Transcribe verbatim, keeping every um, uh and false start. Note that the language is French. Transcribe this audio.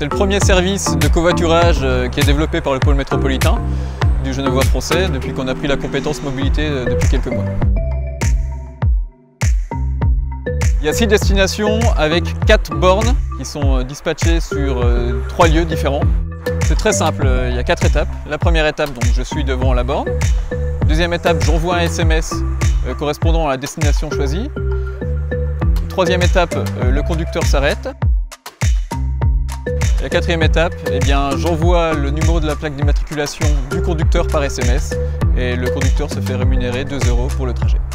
C'est le premier service de covoiturage qui est développé par le pôle métropolitain du Genevois français depuis qu'on a pris la compétence mobilité depuis quelques mois. Il y a six destinations avec quatre bornes qui sont dispatchées sur trois lieux différents. C'est très simple, il y a quatre étapes. La première étape, donc, je suis devant la borne. Deuxième étape, j'envoie un S M S correspondant à la destination choisie. Troisième étape, le conducteur s'arrête. La quatrième étape, eh bien, j'envoie le numéro de la plaque d'immatriculation du conducteur par S M S et le conducteur se fait rémunérer deux euros pour le trajet.